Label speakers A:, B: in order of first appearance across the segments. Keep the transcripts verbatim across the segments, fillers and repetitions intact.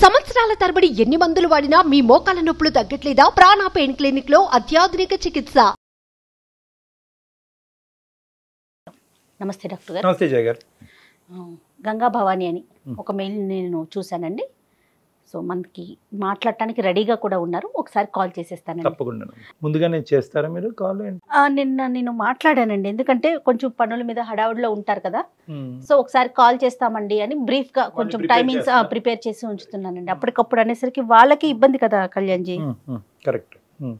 A: సంవత్సరాల తరబడి ఎన్ని మందులు వాడినా మీ మోకాల నొప్పులు తగ్గట్లేదా? ప్రాణ పెయిన్ క్లినిక్ లో అత్యాధునిక చికిత్స.
B: నమస్తే డాక్టర్ గారు.
C: నమస్తే జయ గారు.
B: గంగా భవాని అని ఒక మెయిల్ నేను చూశానండి. సో మనకి మాట్లాడటానికి రెడీగా కూడా ఉన్నారు. ఒకసారి కాల్ చేసేస్తానండి.
C: తప్పకుండా. ముందుగానే చేస్తారా మీరు కాల్?
B: నిన్న నేను మాట్లాడానండి, ఎందుకంటే కొంచెం పనుల మీద హడావుడిలో ఉంటారు కదా. సో ఒకసారి కాల్ చేస్తామండి అని బ్రీఫ్ గా కొంచెం టైమింగ్స్ ప్రిపేర్ చేసి ఉంచుతున్నానండి. అప్పటికప్పుడు అనేసరికి వాళ్ళకి ఇబ్బంది కదా కళ్యాణ్ జీ.
C: కరెక్ట్.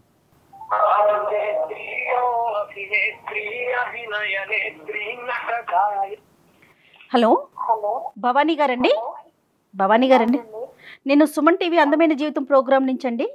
B: హలో భవానీ గారండి. భవానీ గారండి, నేను సుమన్ టీవీ అందమైన జీవితం ప్రోగ్రామ్ నుంచి అండి.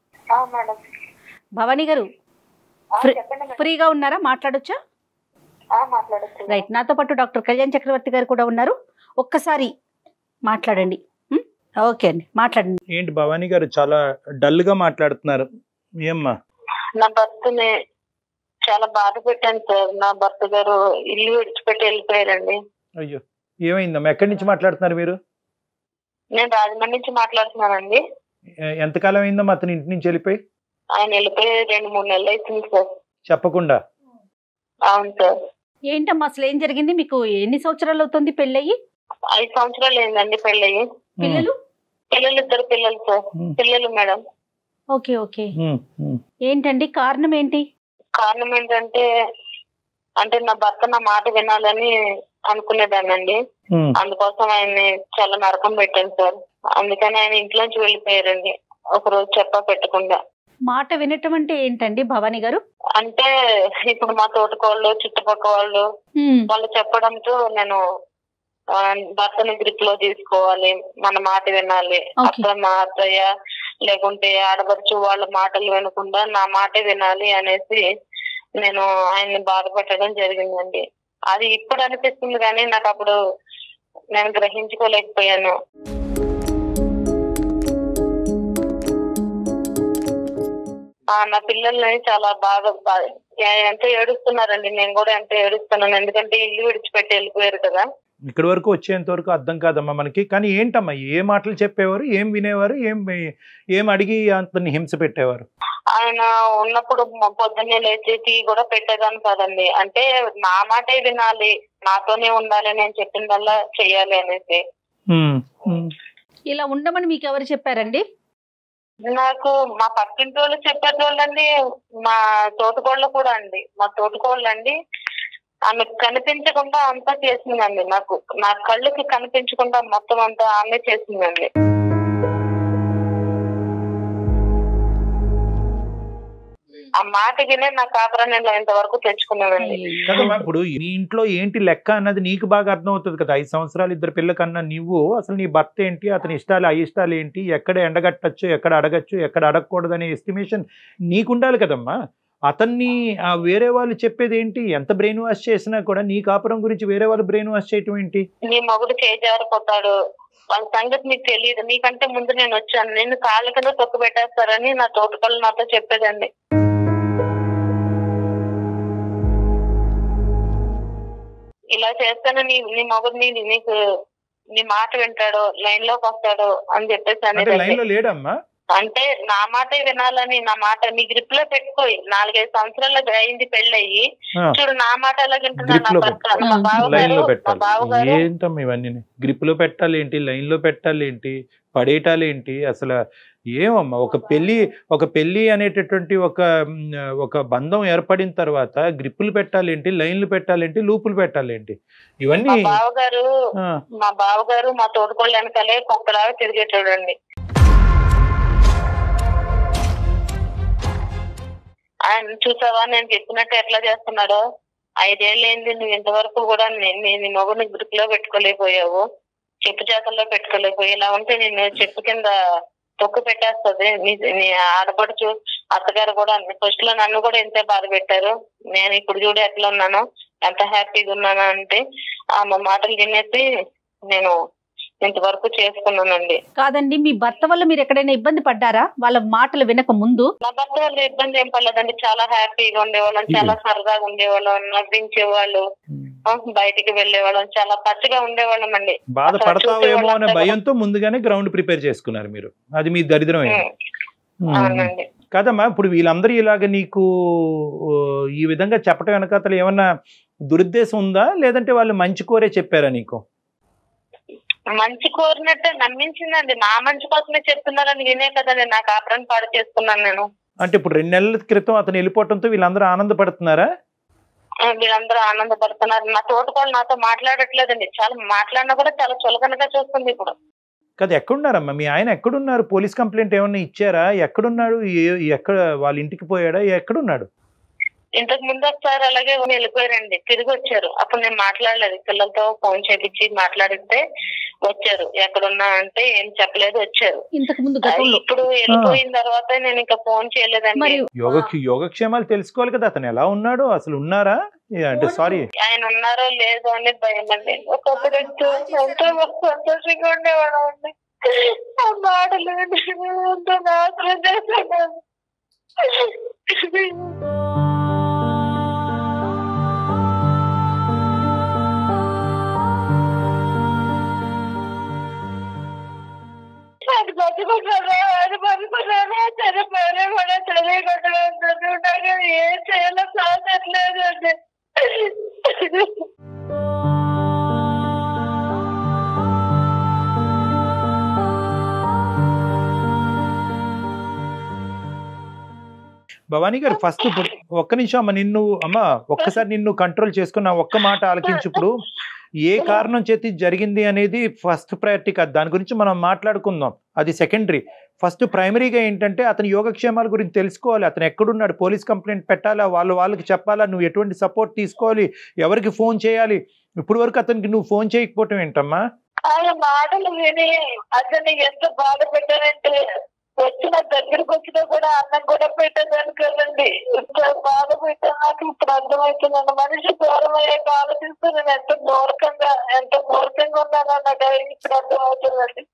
B: భవానీ గారు ఫ్రీగా ఉన్నారా? మాట్లాడొచ్చా? రైట్. నాతో పాటు డాక్టర్ కళ్యాణ్ చక్రవర్తి గారు కూడా ఉన్నారు. ఒక్కసారి మాట్లాడండి. ఓకే అండి, మాట్లాడండి.
C: ఏంటి భవానీ గారు చాలా డల్ గా మాట్లాడుతున్నారు? ఏమ్మా?
D: నా భర్తని చాలా బాధ పెట్టాను సార్. నా భర్త గారు ఇల్లు విడిచిపెట్టి వెళ్ళిపోయారండి.
C: అయ్యో, ఏమైందమ్మా? ఎక్కడి నుంచి మాట్లాడుతున్నారు మీరు?
D: నేను రాజమండ్రి నుంచి మాట్లాడుతున్నానండి.
C: ఎంతకాలం అయిందమ్మా అతని ఇంటి నుంచి వెళ్ళిపోయి?
D: ఆయన వెళ్ళిపోయి రెండు మూడు నెలలు అవుతుంది సార్.
C: చెప్పకుండా?
D: అవును సార్.
B: ఏంటమ్మా అసలు ఏం జరిగింది? మీకు ఎన్ని సంవత్సరాలు అవుతుంది పెళ్ళయ్యి?
D: ఐదు సంవత్సరాలు అయిందండి పెళ్ళయ్యి.
B: పిల్లలు?
D: పిల్లలు ఇద్దరు పిల్లలు సార్. పిల్లలు మేడం.
B: Okay okay. ఏంటండి కారణం ఏంటి?
D: కారణం ఏంటంటే అంటే నా భర్త నా మాట వినాలని అనుకునేదానండి. అందుకోసం ఆయన్ని చాలా నరకం పెట్టాను సార్. అందుకని ఆయన ఇంట్లోంచి వెళ్ళిపోయారండి ఒక రోజు చెప్పా పెట్టకుండా.
B: మాట వినటం అంటే ఏంటండి భవానీ గారు?
D: అంటే ఇప్పుడు మా తోటకోళ్ళు చుట్టుపక్కల వాళ్ళు వాళ్ళు చెప్పడంతో నేను భర్తని గ్రిప్ లో తీసుకోవాలి, మన మాట వినాలి, అక్కడ మా అత్తయ్య లేకుంటే ఆడపడుచు వాళ్ళ మాటలు వినకుండా నా మాటే వినాలి అనేసి నేను ఆయన్ని బాధపెట్టడం జరిగిందండి. అది ఇప్పుడు అనిపిస్తుంది కానీ నాకు అప్పుడు నేను గ్రహించుకోలేకపోయాను. నా పిల్లల్ని చాలా బాగా ఎంతో ఏడుస్తున్నారండి. నేను కూడా ఎంతో ఏడుస్తున్నాను, ఎందుకంటే ఇల్లు విడిచిపెట్టి వెళ్ళిపోయారు కదా.
C: ఇక్కడి వరకు వచ్చేంత వరకు అర్థం కాదమ్మా మనకి. కానీ ఏంటమ్మా, ఏ మాటలు చెప్పేవారు, ఏం వినేవారు, ఏం ఏం అడిగి అంతని హింస పెట్టేవారు?
D: ఆయన ఉన్నప్పుడు పొద్దున్నే లేచి టీ కూడా పెట్టేదాన్ని కాదండి. అంటే నా మాటే వినాలి, నాతోనే ఉండాలి, నేను చెప్పిందల్లా చెయ్యాలి అనేసి.
B: ఇలా ఉండమని మీకు ఎవరు చెప్పారండి?
D: నాకు మా పక్కింటి వాళ్ళు చెప్పేటోళ్ళండి, మా తోటకోళ్ళు కూడా అండి. మా తోటకోళ్ళు అండి ఆమె కనిపించకుండా అంతా చేసిందండి. నాకు నా కళ్ళకి కనిపించకుండా మొత్తం అంతా ఆమె చేసిందండి. ఆ మాట వినే నా కాపురాన్ని ఇంతవరకు తెచ్చుకున్నానండి.
C: కదమ్మా, ఇప్పుడు నీ ఇంట్లో ఏంటి లెక్క అన్నది నీకు బాగా అర్థం అవుతుంది కదా. ఐదు సంవత్సరాలు ఇద్దరు పిల్లకన్నా నువ్వు అసలు నీ భర్త ఏంటి, అతని ఇష్టాలు అయిష్టాలు ఏంటి, ఎక్కడ ఎండగట్టచ్చు, ఎక్కడ అడగచ్చు, ఎక్కడ అడగకూడదు అనే ఎస్టిమేషన్ నీకుండాలి కదమ్మా. అతన్ని వేరే వాళ్ళు చెప్పేది ఏంటి? ఎంత బ్రెయిన్ వాష్ చేసినా కూడా నీ కాపురం గురించి వేరే వాళ్ళు బ్రెయిన్ వాష్ చేయటం ఏంటి?
D: నీ మగుడు చేజారిపోతాడు, వాళ్ళ సంగతి నీకు తెలియదు, నీకంటే ముందు నేను వచ్చాను, నేను కాళ్ళ కింద తొక్కు పెట్టేస్తారని నా తోటకళ్ళు నాతో చెప్పేదండి. ఇలా చేస్తాను, నీ నీ మగుడు నీ నీకు నీ మాట వింటాడు, లైన్ లోకి వస్తాడు అని చెప్పేసి
C: అనేది.
D: అంటే నా మాటే వినాలని, నా మాట నీ గ్రిప్ లో పెట్టుకోయి. నాలుగైదు సంవత్సరాలు అయింది పెళ్ళయి, చూడు నా మాట ఎలా వింటున్నా. మా బావగారు
C: ఏంటమ్మా ఇవన్నీ గ్రిప్ లో పెట్టాలి ఏంటి, లైన్ లో పెట్టాలి ఏంటి, పడేయటాలు ఏంటి అసలు? ఏమమ్మా, ఒక పెళ్లి ఒక పెళ్లి అనేటటువంటి ఒక ఒక బంధం ఏర్పడిన తర్వాత గ్రిప్పులు పెట్టాలేంటి, లైన్లు పెట్టాలేంటి, లూపులు పెట్టాలేంటి? ఇవన్నీ
D: బావగారు మా బావగారు మా తోటకోళ్ళు వెనకాలే కుక్కలాగా తిరిగేటోడండి. ఆయన చూసావా నేను చెప్పినట్టు ఎట్లా చేస్తున్నాడో, ఐదేళ్ళు ఏంది నువ్వు ఇంతవరకు కూడా నేను మొగుడిని గ్రిప్ లో పెట్టుకోలేకపోయావు, చెప్పు చేతల్లో పెట్టుకోలేకపోయి, ఇలా ఉంటే నేను చెప్పు కింద తొక్కు పెట్టేస్తుంది. నీ ఆడపడుచు అత్తగారు కూడా ఫస్ట్ లో నన్ను కూడా ఎంతే బాధ పెట్టారు, నేను ఇప్పుడు చూడు ఎట్లా ఉన్నాను, ఎంత హ్యాపీగా ఉన్నాను అంటే ఆమె మాటలు తినేసి నేను ఇంతవరకు చేసుకున్నానండి.
B: కాదండి, మీ భర్త వల్ల మీరు ఎక్కడైనా ఇబ్బంది పడ్డారా వాళ్ళ మాటలు వినక ముందు?
D: నా భర్త వల్ల ఇబ్బంది ఏం పడలేదండి. చాలా హ్యాపీగా ఉండేవాళ్ళం, చాలా సరదాగా ఉండేవాళ్ళం, నవ్వించేవాళ్ళు, బయటికి వెళ్ళేవాళ్ళం, చాలా పచ్చగా ఉండేవాళ్ళం అండి.
C: బాధ పడతావేమో అనే భయంతో ముందుగానే గ్రౌండ్ ప్రిపేర్ చేసుకున్నారు మీరు, అది మీ దరిద్రం అయింది.
D: అవునండి.
C: కదమ్మా, ఇప్పుడు వీళ్ళందరూ ఇలాగ నీకు ఈ విధంగా చెప్పటం వెనకాతలు ఏమన్నా దురుద్దేశం ఉందా, లేదంటే వాళ్ళు మంచి కోరే చెప్పారా నీకు?
D: మంచి కోరినట్టే నమ్మించిందండి, నా మంచి కోసమే చెప్తున్నారని వినే కదండి నా కాపురాన్ని పాడు చేసుకున్నాను నేను.
C: అంటే ఇప్పుడు రెండు నెలల క్రితం అతను వెళ్ళిపోవడంతో వీళ్ళందరూ ఆనందపడుతున్నారా?
D: వీళ్ళందరూ ఆనందపడుతున్నారు. నా తోటకోళ్ళు నాతో మాట్లాడట్లేదండి, చాలా మాట్లాడినా కూడా చాలా చులకనగా చూస్తుంది ఇప్పుడు.
C: కదా, ఎక్కడున్నారమ్మా మీ ఆయన? ఎక్కడున్నారు? పోలీస్ కంప్లైంట్ ఏమన్నా ఇచ్చారా? ఎక్కడున్నాడు? ఎక్కడ వాళ్ళ ఇంటికి పోయాడా? ఎక్కడున్నాడు?
D: ఇంతకు ముందు ఒకసారి అలాగే వెళ్ళిపోయారండి, తిరిగి వచ్చారు. అప్పుడు నేను మాట్లాడలేదు, పిల్లలతో ఫోన్ చేపించి మాట్లాడితే వచ్చారు. ఎక్కడున్నా అంటే ఏం చెప్పలేదు, వచ్చారు.
B: ఇంతకు ముందు
D: ఇప్పుడు వెళ్ళిపోయిన తర్వాత నేను ఇంకా ఫోన్ చేయలేదండి.
C: యోగ యోగక్షేమాలు తెలుసుకోవాలి కదా, అతను ఎలా ఉన్నాడు, అసలు ఉన్నారా అంటే సారీ
D: ఆయన ఉన్నారో లేదో అని భయం అండి. ఒకప్పుడు ఎంతో సంతోషంగా ఉండేవాడు అండి, ఆ మాటలు ఎంతో నాశనం చేశాడు. అది బతుకుంటారా, అది బతుకున్నారా, చనిపోయినా కూడా చదివికుంటున్నాను, ఏం చేయాలో సాధట్లేదు అండి.
C: భవానీ గారు, ఫస్ట్ ఇప్పుడు ఒక్క నిమిషం అమ్మ, నిన్ను అమ్మ ఒక్కసారి నిన్ను కంట్రోల్ చేసుకున్న ఒక్క మాట ఆలకించు. ఇప్పుడు ఏ కారణం చేతి జరిగింది అనేది ఫస్ట్ ప్రయారిటీ కాదు, దాని గురించి మనం మాట్లాడుకుందాం, అది సెకండరీ. ఫస్ట్ ప్రైమరీగా ఏంటంటే అతని యోగక్షేమాల గురించి తెలుసుకోవాలి. అతను ఎక్కడున్నాడు, పోలీస్ కంప్లైంట్ పెట్టాలా, వాళ్ళు వాళ్ళకి చెప్పాలా, నువ్వు ఎటువంటి సపోర్ట్ తీసుకోవాలి, ఎవరికి ఫోన్ చేయాలి. ఇప్పుడు వరకు అతనికి నువ్వు ఫోన్ చేయకపోవటం ఏంటమ్మా?
D: ఆయన మాటలు విని అతన్ని ఎంత బాధ పెట్టారంటే, వచ్చిన దగ్గరకు వచ్చినా కూడా అన్నం కూడా పెట్టేదాన్ని కదండి. ఇంత బాధ పెట్టా నాకు ఇప్పుడు అర్థమవుతుందండి. మనిషి దూరం అయ్యాక ఆలోచిస్తూ నేను ఎంత మూర్ఖంగా ఎంత మూర్ఖంగా ఉన్నాను అన్నట్టు ఇప్పుడు అర్థమవుతుందండి.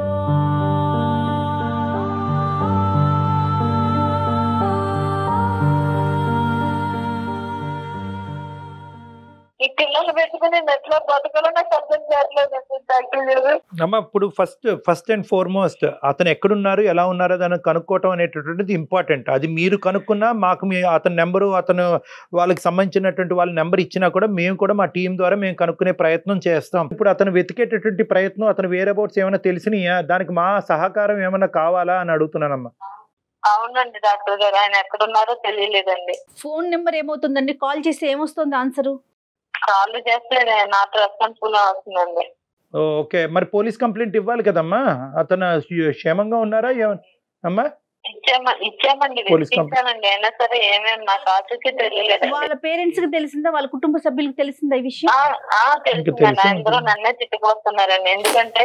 D: ఈ పిల్లలు పెట్టుకుని ఎట్లా బతకాలో నాకు అర్థం చేయట్లేదండి డాక్టర్ గారు.
C: అమ్మ, ఇప్పుడు ఫస్ట్ ఫస్ట్ అండ్ ఫార్మోస్ట్ అతను ఎక్కడున్నారు, ఎలా ఉన్నారో దాన్ని కనుక్కోవటం అనేటటువంటిది ఇంపార్టెంట్. అది మీరు కనుక్కున్నా మాకు మీ అతని నెంబరు, అతను వాళ్ళకి సంబంధించినటువంటి వాళ్ళ నెంబర్ ఇచ్చినా కూడా మేము కూడా మా టీం ద్వారా మేము కనుక్కునే ప్రయత్నం చేస్తాం. ఇప్పుడు అతను వెతికేటటువంటి ప్రయత్నం, అతను వేరే అబౌట్స్ ఏమైనా తెలిసినాయా, దానికి మా సహకారం ఏమైనా కావాలా అని అడుగుతున్నానమ్మా.
D: అవునండి డాక్టర్ గారు, ఆయన ఎక్కడున్నారో తెలియలేదండి.
B: ఫోన్ నెంబర్ ఏమవుతుందండి, కాల్ చేస్తే ఏమొస్తుంది ఆన్సరు?
D: కాల్ చేస్తే నాట్ రెస్పాన్సిబుల్ అవుతుందండి.
C: ఓకే, మరి పోలీస్ కంప్లైంట్ ఇవ్వాలి కదమ్మా. అతను క్షేమంగా ఉన్నారా అమ్మా?
D: ఇచ్చామా ఇచ్చామండి ఇచ్చామండి అయినా సరే ఏమేమి నాకు ఆచూకీ తెలియలేదు.
B: వాళ్ళ పేరెంట్స్ కి తెలిసిందా, వాళ్ళ కుటుంబ సభ్యులకు తెలిసిందా ఈ విషయం?
D: తెలిసిందండి, అందరూ నన్నే తిట్టుకొస్తున్నారండి. ఎందుకంటే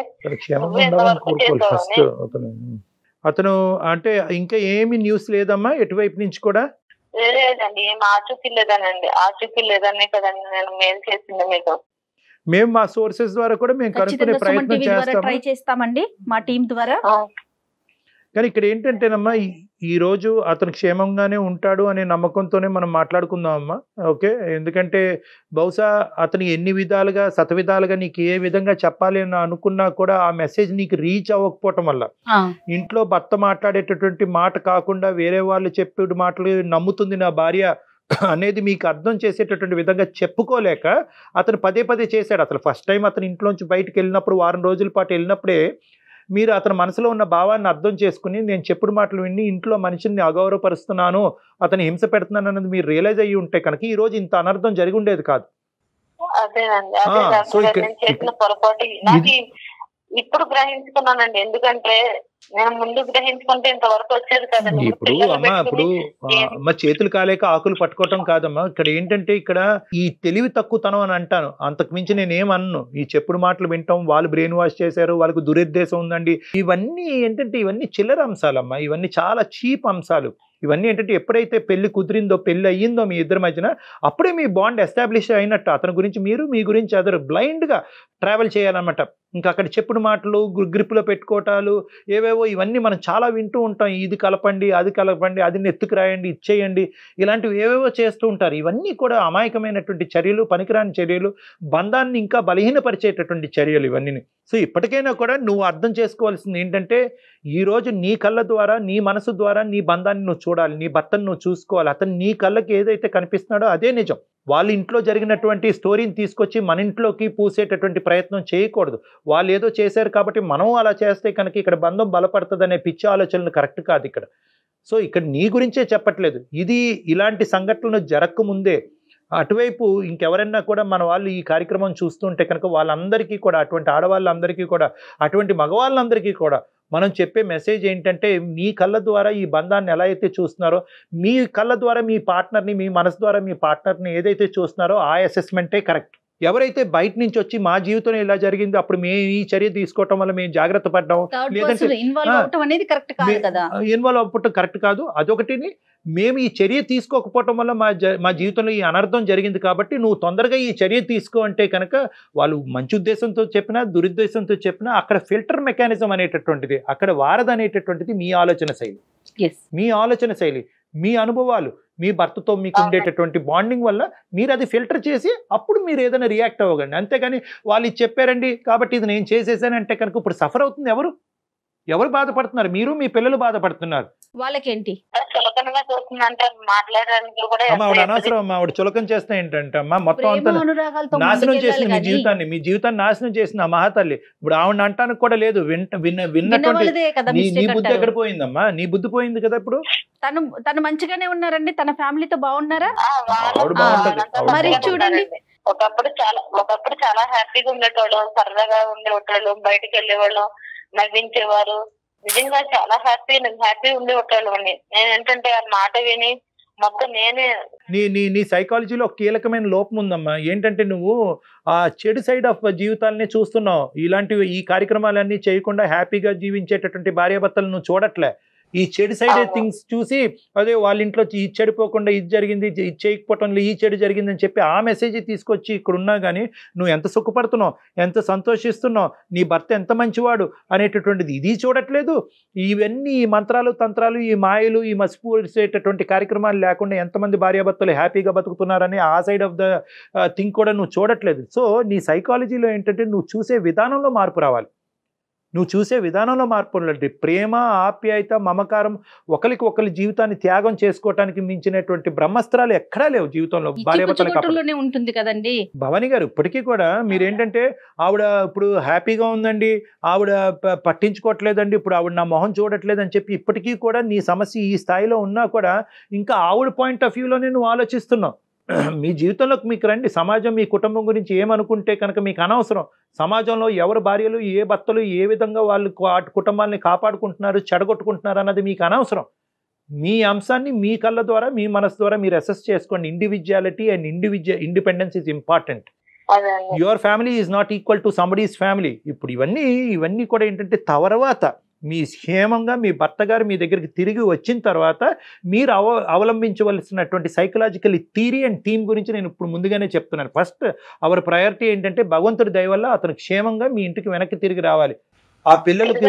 C: అతను అంటే ఇంకా ఏమి న్యూస్ లేదమ్మా ఎటువైపు నుంచి కూడా?
D: లేదండి, ఏం ఆచూకీ లేదనండి. ఆచూకీ లేదనే కదండి నేను మెయిల్ చేసింది మీకు.
C: మేము మా సోర్సెస్ ద్వారా కూడా మేము కనుక్కునే ప్రయత్నం చేస్తాం,
B: ట్రై చేస్తామండి మా టీం ద్వారా.
C: కానీ ఇక్కడ ఏంటంటేనమ్మా, ఈ రోజు అతను క్షేమంగానే ఉంటాడు అనే నమ్మకంతోనే మనం మాట్లాడుకుందాం అమ్మా. ఓకే, ఎందుకంటే బహుశా అతను ఎన్ని విధాలుగా శతవిధాలుగా నీకు ఏ విధంగా చెప్పాలి అని అనుకున్నా కూడా ఆ మెసేజ్ నీకు రీచ్ అవ్వకపోవటం వల్ల, ఇంట్లో భర్త మాట్లాడేటటువంటి మాట కాకుండా వేరే వాళ్ళు చెప్పే మాటలు నమ్ముతుంది నా భార్య అనేది మీకు అర్థం చేసేటటువంటి విధంగా చెప్పుకోలేక అతను పదే పదే చేశాడు. అసలు ఫస్ట్ టైం అతను ఇంట్లోంచి బయటకు వెళ్ళినప్పుడు, వారం రోజుల పాటు వెళ్ళినప్పుడే మీరు అతని మనసులో ఉన్న భావాన్ని అర్థం చేసుకుని, నేను చెప్పుడు మాటలు విని ఇంట్లో మనిషిని అగౌరవపరుస్తున్నాను, అతను హింస పెడుతున్నాను అన్నది మీరు రియలైజ్ అయ్యి ఉంటే కనుక ఈ రోజు ఇంత అనర్థం జరిగి ఉండేది కాదు.
D: ఇప్పుడు గ్రహించుకున్నానండి, ఎందుకంటే నేను ముందు గ్రహించుకుంటే ఇంతవరకు వచ్చేది కదండి.
C: ఇప్పుడు అమ్మా, ఇప్పుడు అమ్మ చేతులు కాలేక ఆకులు పట్టుకోవటం కాదమ్మా. ఇక్కడ ఏంటంటే ఇక్కడ ఈ తెలివి తక్కువతనం అని అంటాను, అంతకు మించి నేను ఏమన్ను. ఈ చెప్పుడు మాటలు వింటాం, వాళ్ళు బ్రెయిన్ వాష్ చేశారు, వాళ్ళకు దురుద్దేశం ఉందండి, ఇవన్నీ ఏంటంటే ఇవన్నీ చిల్లర అంశాలమ్మా, ఇవన్నీ చాలా చీప్ అంశాలు. ఇవన్నీ ఏంటంటే ఎప్పుడైతే పెళ్లి కుదిరిందో, పెళ్లి అయ్యిందో మీ ఇద్దరి మధ్యన, అప్పుడే మీ బాండ్ ఎస్టాబ్లిష్ అయినట్టు. అతని గురించి మీరు, మీ గురించి అదర్ బ్లైండ్గా ట్రావెల్ చేయాలన్నమాట. ఇంకా అక్కడ చెప్పుడు మాటలు గ్రిప్పులో పెట్టుకోవటాలు ఏవేవో ఇవన్నీ మనం చాలా వింటూ ఉంటాం. ఇది కలపండి, అది కలపండి, అది నెత్తుకు రాయండి, ఇచ్చేయండి, ఇలాంటివి ఏవేవో చేస్తూ ఉంటారు. ఇవన్నీ కూడా అమాయకమైనటువంటి చర్యలు, పనికిరాని చర్యలు, బంధాన్ని ఇంకా బలహీనపరిచేటటువంటి చర్యలు ఇవన్నీ. సో ఇప్పటికైనా కూడా నువ్వు అర్థం చేసుకోవాల్సింది ఏంటంటే, ఈరోజు నీ కళ్ళ ద్వారా, నీ మనసు ద్వారా నీ బంధాన్ని నువ్వు చూడాలి, నీ భర్తను నువ్వు చూసుకోవాలి. అతను నీ కళ్ళకి ఏదైతే కనిపిస్తున్నాడో అదే నిజం. వాళ్ళ ఇంట్లో జరిగినటువంటి స్టోరీని తీసుకొచ్చి మన ఇంట్లోకి పూసేటటువంటి ప్రయత్నం చేయకూడదు. వాళ్ళు ఏదో చేశారు కాబట్టి మనం అలా చేస్తే కనుక ఇక్కడ బంధం బలపడుతుంది అనే పిచ్చి ఆలోచనలు కరెక్ట్ కాదు ఇక్కడ. సో ఇక్కడ నీ గురించే చెప్పట్లేదు, ఇది ఇలాంటి సంఘటనలు జరగకముందే అటువైపు ఇంకెవరైనా కూడా మన వాళ్ళు ఈ కార్యక్రమం చూస్తుంటే కనుక వాళ్ళందరికీ కూడా, అటువంటి ఆడవాళ్ళందరికీ కూడా, అటువంటి మగవాళ్ళందరికీ కూడా మనం చెప్పే మెసేజ్ ఏంటంటే, మీ కళ్ళ ద్వారా ఈ బంధాన్ని ఎలా అయితే చూస్తున్నారో, మీ కళ్ళ ద్వారా మీ పార్ట్నర్ని, మీ మనసు ద్వారా మీ పార్ట్నర్ని ఏదైతే చూస్తున్నారో ఆ అసెస్మెంటే కరెక్ట్. ఎవరైతే బయట నుంచి వచ్చి మా జీవితంలో ఇలా జరిగింది, అప్పుడు మేము ఈ చర్య తీసుకోవటం వల్ల మేము జాగ్రత్త పడ్డాం, లేదంటే
B: ఇన్వాల్వ్
C: అవ్వటం కరెక్ట్ కాదు. అదొకటిని, మేము ఈ చర్య తీసుకోకపోవటం వల్ల మా మా జీవితంలో ఈ అనర్థం జరిగింది కాబట్టి నువ్వు తొందరగా ఈ చర్య తీసుకో అంటే కనుక, వాళ్ళు మంచి ఉద్దేశంతో చెప్పినా దురుద్దేశంతో చెప్పినా అక్కడ ఫిల్టర్ మెకానిజం అనేటటువంటిది, అక్కడ వారధి అనేటటువంటిది మీ ఆలోచన శైలి, మీ ఆలోచన శైలి, మీ అనుభవాలు, మీ భర్తతో మీకు ఉండేటటువంటి బాండింగ్ వల్ల మీరు అది ఫిల్టర్ చేసి అప్పుడు మీరు ఏదైనా రియాక్ట్ అవ్వగండి. అంతేగాని వాళ్ళు ఇది చెప్పారండి కాబట్టి ఇది నేను చేసేసానంటే కనుక ఇప్పుడు సఫర్ అవుతుంది ఎవరు? ఎవరు బాధపడుతున్నారు? మీరు, మీ పిల్లలు బాధపడుతున్నారు.
B: వాళ్ళకేంటి
C: అమ్మ ఆవిడ అనవసరం అమ్మ, ఆవిడ చులకం చేస్తే ఏంటంటే అమ్మ మొత్తం అంతా నాశనం చేసింది మీ జీవితాన్ని, మీ జీవితాన్ని నాశనం చేసింది ఆ మహాతల్లి. ఇప్పుడు ఆవిడ అంటానికి కూడా లేదు, విన్న విన్న విన్నటువంటి నీ బుద్ధి ఎక్కడ పోయిందమ్మా? నీ బుద్ధి పోయింది కదా. ఇప్పుడు
B: తను తను మంచిగానే ఉన్నారండి, తన ఫ్యామిలీతో బాగున్నారా?
C: ఆవిడ బాగుంటది.
B: మరి చూడండి,
D: ఒకప్పుడు చాలా ఒకప్పుడు చాలా హ్యాపీగా ఉండేటోళ్ళు, సరదాగా ఉండేవాళ్ళు, బయటకు వెళ్ళేవాళ్ళు, నవ్వించేవారు, నిజంగా చాలా హ్యాపీ హ్యాపీ ఉండే ఉంటాను. నేను ఏంటంటే ఆ మాట విని మొత్తం నేనే.
C: నీ నీ నీ సైకాలజీలో ఒక కీలకమైన లోపం ఉందమ్మా. ఏంటంటే నువ్వు ఆ చెడు సైడ్ ఆఫ్ జీవితాలనే చూస్తున్నావు. ఇలాంటివి ఈ కార్యక్రమాలన్నీ చేయకుండా హ్యాపీగా జీవించేటటువంటి భార్యాభర్తలు నువ్వు చూడట్లే. ఈ చెడు సైడ్ థింగ్స్ చూసి అదే వాళ్ళ ఇంట్లో ఇది చెడిపోకుండా ఇది జరిగింది, ఇది చేయకపోవటంలో ఈ చెడు జరిగిందని చెప్పి ఆ మెసేజ్ తీసుకొచ్చి ఇక్కడ ఉన్నా కానీ నువ్వు ఎంత సుఖపడుతున్నావు, ఎంత సంతోషిస్తున్నావు, నీ భర్త ఎంత మంచివాడు అనేటటువంటిది ఇది చూడట్లేదు. ఇవన్నీ ఈ మంత్రాలు, తంత్రాలు, ఈ మాయలు, ఈ మసిపూసేటటువంటి కార్యక్రమాలు లేకుండా ఎంతమంది భార్యాభర్తలు హ్యాపీగా బతుకుతున్నారని ఆ సైడ్ ఆఫ్ ద థింగ్ కూడా నువ్వు చూడట్లేదు. సో నీ సైకాలజీలో ఏంటంటే నువ్వు చూసే విధానంలో మార్పు రావాలి. నువ్వు చూసే విధానంలో మార్పు ఉండాలి. ప్రేమ, ఆప్యాయత, మమకారం, ఒకరికి ఒకరి జీవితాన్ని త్యాగం చేసుకోవటానికి మించినటువంటి బ్రహ్మాస్త్రాలు ఎక్కడా లేవు జీవితంలో. భార్యాభర్తలకి
B: ఉంటుంది కదండి
C: భవానీ గారు. ఇప్పటికీ కూడా మీరేంటంటే ఆవిడ ఇప్పుడు హ్యాపీగా ఉందండి, ఆవిడ పట్టించుకోవట్లేదండి, ఇప్పుడు ఆవిడ నా మొహం చూడట్లేదు అని చెప్పి ఇప్పటికీ కూడా నీ సమస్య ఈ స్థాయిలో ఉన్నా కూడా ఇంకా ఆవిడ పాయింట్ ఆఫ్ వ్యూలోనే నువ్వు ఆలోచిస్తున్నావు. మీ జీవితంలోకి మీకు రండి. సమాజం మీ కుటుంబం గురించి ఏమనుకుంటే కనుక మీకు అనవసరం. సమాజంలో ఎవరు భార్యలు, ఏ భర్తలు ఏ విధంగా వాళ్ళు కుటుంబాలని కాపాడుకుంటున్నారు, చెడగొట్టుకుంటున్నారు అన్నది మీకు అనవసరం. మీ అంశాన్ని మీ కళ్ళ ద్వారా, మీ మనసు ద్వారా మీరు అసెస్ చేసుకోండి. Individuality and individual independence is important. Your family is not equal to somebody's family. ఇప్పుడు ఇవన్నీ ఇవన్నీ కూడా ఏంటంటే తర్వాత మీ క్షేమంగా మీ భర్త గారు మీ దగ్గరికి తిరిగి వచ్చిన తర్వాత మీరు అవ అవలంబించవలసినటువంటి సైకలాజికల్ థియరీ అండ్ థీమ్ గురించి నేను ఇప్పుడు ముందుగానే చెప్తున్నాను. ఫస్ట్ అవర్ ప్రయారిటీ ఏంటంటే భగవంతుడి దయ వల్ల అతను క్షేమంగా మీ ఇంటికి వెనక్కి తిరిగి రావాలి. ఆ పిల్లలకి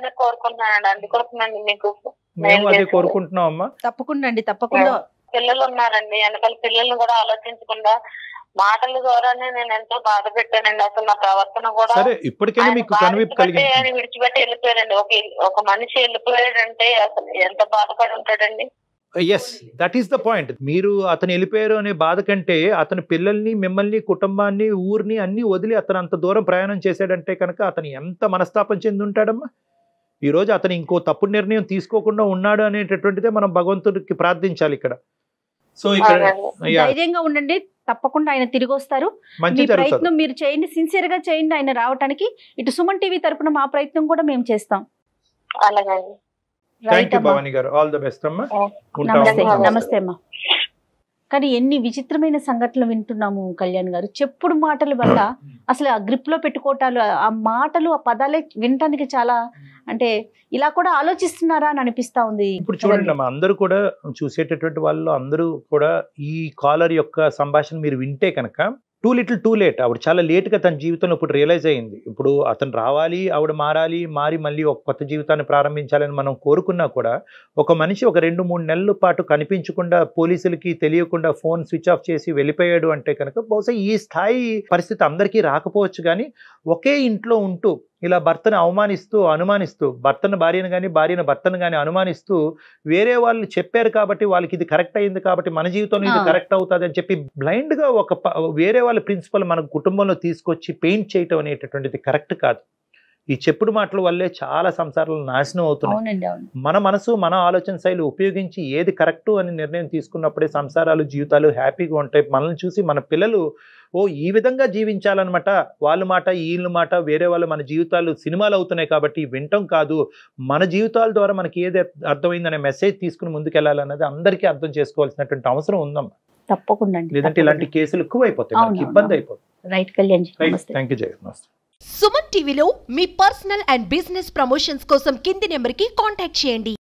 C: మేము అదే కోరుకుంటున్నాం అమ్మా.
B: తప్పకుండా అండి, తప్పకుండా.
D: పిల్లలు ఉన్నారండి, వెనకాల పిల్లల్ని కూడా ఆలోచించకుండా మాటల ద్వారానే నేను ఎంతో బాధ పెట్టానండి. అసలు నా ప్రవర్తన కూడా
C: సరే ఇప్పటికైనా మీకు కనువిప్పు కలిగింది.
D: ఆయన విడిచిపెట్టి వెళ్ళిపోయారండి. ఒక ఒక మనిషి వెళ్ళిపోయాడంటే అసలు ఎంత బాధపడి ఉంటాడండి.
C: Yes, that is the point. మీరు అతను వెళ్ళిపోయారు అనే బాధ కంటే అతని పిల్లల్ని, మిమ్మల్ని, కుటుంబాన్ని, ఊరిని అన్ని వదిలి అతను అంత దూరం ప్రయాణం చేశాడంటే కనుక అతను ఎంత మనస్తాపం చెంది ఉంటాడమ్మా. ఈరోజు అతను ఇంకో తప్పుడు నిర్ణయం తీసుకోకుండా ఉన్నాడు అనేటటువంటిదే మనం భగవంతుడికి ప్రార్థించాలి ఇక్కడ. సో ఇక్కడ
B: ధైర్యంగా ఉండండి, తప్పకుండా ఆయన తిరిగి వస్తారు. మీ ప్రయత్నం మీరు చేయండి, సిన్సియర్ గా చేయండి ఆయన రావడానికి. ఇటు సుమన్ టీవీ తరపున మా ప్రయత్నం కూడా మేము చేస్తాం. నమస్తే అమ్మా. కానీ ఎన్ని విచిత్రమైన సంఘటనలు వింటున్నాము కళ్యాణ్ గారు. చెప్పుడు మాటల వల్ల అసలు ఆ గ్రిప్ లో పెట్టుకోవటాలు, ఆ మాటలు, ఆ పదాలే వినటానికి చాలా, అంటే ఇలా కూడా ఆలోచిస్తున్నారా అని అనిపిస్తా ఉంది.
C: ఇప్పుడు చూడండి అమ్మా, అందరూ కూడా చూసేటటువంటి వాళ్ళు అందరూ కూడా ఈ కాలర్ యొక్క సంభాషణ మీరు వింటే కనుక టూ లిటిల్ టూ లేట్. ఆవిడ చాలా లేట్గా తన జీవితంలో ఇప్పుడు రియలైజ్ అయ్యింది. ఇప్పుడు అతను రావాలి, ఆవిడ మారాలి, మారి మళ్ళీ ఒక కొత్త జీవితాన్ని ప్రారంభించాలని మనం కోరుకున్నా కూడా ఒక మనిషి ఒక రెండు మూడు నెలల పాటు కనిపించకుండా, పోలీసులకి తెలియకుండా ఫోన్ స్విచ్ ఆఫ్ చేసి వెళ్ళిపోయాడు అంటే కనుక బహుశా ఈ స్థాయి పరిస్థితి అందరికీ రాకపోవచ్చు. కానీ ఒకే ఇంట్లో ఉంటూ ఇలా భర్తను అవమానిస్తూ అనుమానిస్తూ, భర్తను భార్యను కానీ భార్యను భర్తను కానీ అనుమానిస్తూ, వేరే వాళ్ళు చెప్పారు కాబట్టి వాళ్ళకి ఇది కరెక్ట్ అయింది కాబట్టి మన జీవితంలో ఇది కరెక్ట్ అవుతుంది అని చెప్పి బ్లైండ్ గా ఒక వేరే వాళ్ళ ప్రిన్సిపల్ మన కుటుంబంలో తీసుకొచ్చి పెయింట్ చేయటం అనేటటువంటిది కరెక్ట్ కాదు. ఈ చెప్పుడు మాటల వల్లే చాలా సంసారాలు నాశనం అవుతున్నాయి. మన మనసు మన ఆలోచన శైలి ఉపయోగించి ఏది కరెక్ట్ అని నిర్ణయం తీసుకున్నప్పుడే సంసారాలు జీవితాలు హ్యాపీగా ఉంటాయి. మనల్ని చూసి మన పిల్లలు ఓ ఈ విధంగా జీవించాలన్నమాట, వాళ్ళ మాట వీళ్ళ మాట, వేరే వాళ్ళు మన జీవితాలు సినిమాలు అవుతున్నాయి కాబట్టి వింటం కాదు, మన జీవితాల ద్వారా మనకి ఏది అర్థమైందనే మెసేజ్ తీసుకుని ముందుకెళ్ళాలన్నది అందరికీ అర్థం చేసుకోవాల్సినటువంటి అవసరం ఉందమ్మా.
B: తప్పకుండా.
C: లేదంటే ఇలాంటి కేసులు ఎక్కువ అయిపోతాయి, మనకి ఇబ్బంది అయిపోతుంది.
B: Right Kalyan.
C: Thank you Jaya.
A: Suman టీవీలో మీ పర్సనల్ అండ్ బిజినెస్ ప్రమోషన్స్ కోసం కింది నెంబర్కి కాంటాక్ట్ చేయండి.